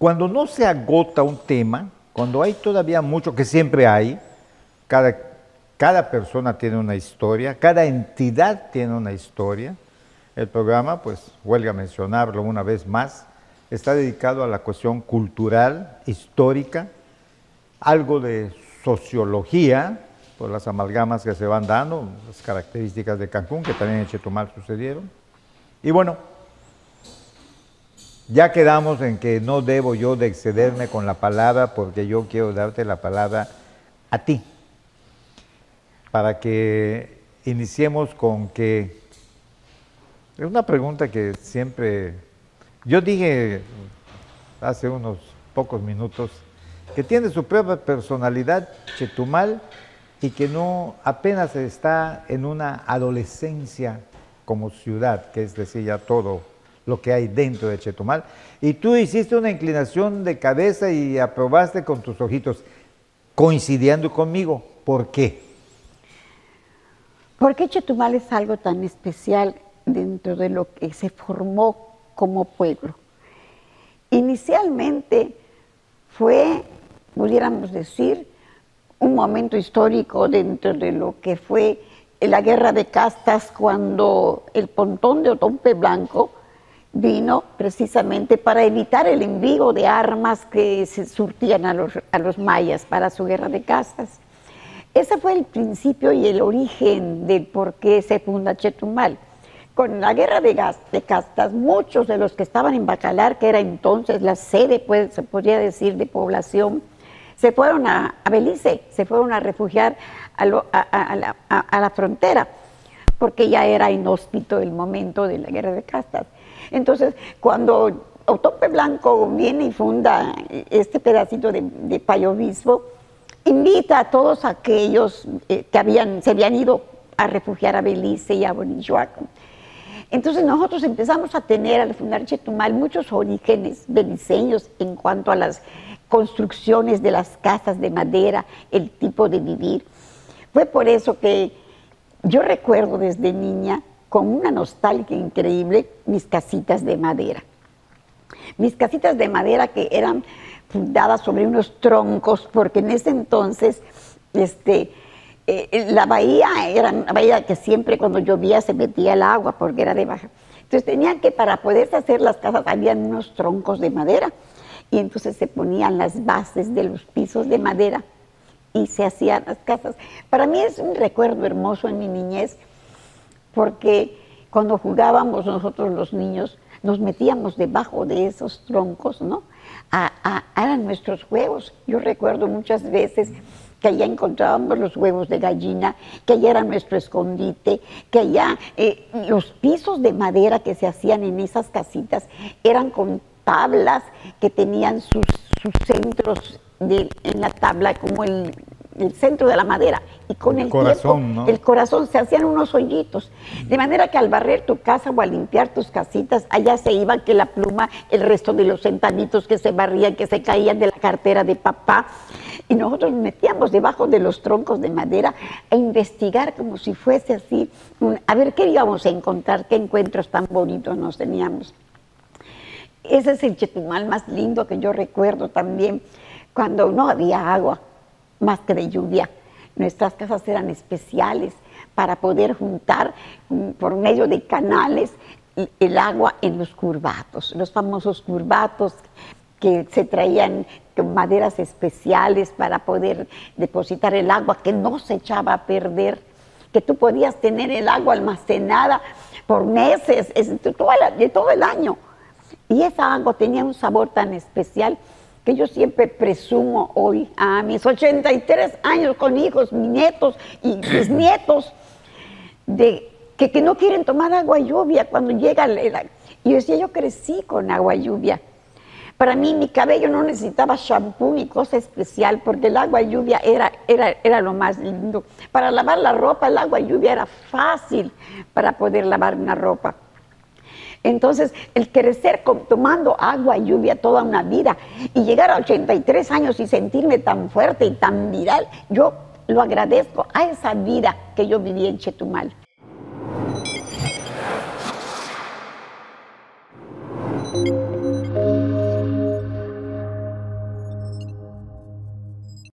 Cuando no se agota un tema, cuando hay todavía mucho, que siempre hay, cada persona tiene una historia, cada entidad tiene una historia. El programa, pues, huelga mencionarlo una vez más, está dedicado a la cuestión cultural, histórica, algo de sociología, por las amalgamas que se van dando, las características de Cancún, que también en Chetumal sucedieron. Y bueno, ya quedamos en que no debo yo de excederme con la palabra, porque yo quiero darte la palabra a ti, para que iniciemos con que, es una pregunta que siempre, yo dije hace unos pocos minutos, que tiene su propia personalidad Chetumal y que no apenas está en una adolescencia como ciudad, que es decir, ya todo lo que hay dentro de Chetumal. Y tú hiciste una inclinación de cabeza y aprobaste con tus ojitos, coincidiendo conmigo. ¿Por qué? ¿Por qué Chetumal es algo tan especial dentro de lo que se formó como pueblo? Inicialmente fue, pudiéramos decir, un momento histórico dentro de lo que fue la guerra de castas, cuando el pontón de Otompe Blanco vino precisamente para evitar el envío de armas que se surtían a los mayas para su guerra de castas. Ese fue el principio y el origen del por qué se funda Chetumal. Con la guerra de castas, muchos de los que estaban en Bacalar, que era entonces la sede, pues, se podría decir, de población, se fueron a Belice, se fueron a refugiar a la frontera, porque ya era inhóspito el momento de la guerra de castas. Entonces, cuando Otompe Blanco viene y funda este pedacito de Payo Obispo, invita a todos aquellos que se habían ido a refugiar a Belice y a Bonichuaco. Entonces nosotros empezamos a tener, al fundar Chetumal, muchos orígenes beliceños en cuanto a las construcciones de las casas de madera, el tipo de vivir. Fue por eso que yo recuerdo desde niña, con una nostalgia increíble, mis casitas de madera. Mis casitas de madera que eran fundadas sobre unos troncos, porque en ese entonces la bahía era una bahía que siempre cuando llovía se metía el agua porque era de baja. Entonces tenían que, para poderse hacer las casas, habían unos troncos de madera y entonces se ponían las bases de los pisos de madera y se hacían las casas. Para mí es un recuerdo hermoso en mi niñez, porque cuando jugábamos nosotros los niños, nos metíamos debajo de esos troncos, ¿no? Eran nuestros juegos. Yo recuerdo muchas veces que allá encontrábamos los huevos de gallina, que allá era nuestro escondite, que allá los pisos de madera que se hacían en esas casitas eran con tablas que tenían sus centros en la tabla, como el centro de la madera, y con el corazón, tiempo, ¿no? el corazón, se hacían unos hoyitos, de manera que al barrer tu casa o al limpiar tus casitas, allá se iba que la pluma, el resto de los centavitos que se barrían, que se caían de la cartera de papá, y nosotros nos metíamos debajo de los troncos de madera a investigar como si fuese así, a ver qué íbamos a encontrar, qué encuentros tan bonitos nos teníamos. Ese es el Chetumal más lindo que yo recuerdo también, cuando no había agua, más que de lluvia. Nuestras casas eran especiales para poder juntar por medio de canales el agua en los curvatos, los famosos curvatos que se traían con maderas especiales para poder depositar el agua, que no se echaba a perder, que tú podías tener el agua almacenada por meses, de todo el año. Y esa agua tenía un sabor tan especial que yo siempre presumo hoy, a mis 83 años, con hijos, nietos y bisnietos, de que no quieren tomar agua lluvia cuando llega y yo decía, yo crecí con agua lluvia. Para mí mi cabello no necesitaba shampoo ni cosa especial, porque el agua lluvia era lo más lindo. Para lavar la ropa, el agua lluvia era fácil para poder lavar una ropa. Entonces, el crecer tomando agua y lluvia toda una vida y llegar a 83 años y sentirme tan fuerte y tan viral, yo lo agradezco a esa vida que yo viví en Chetumal.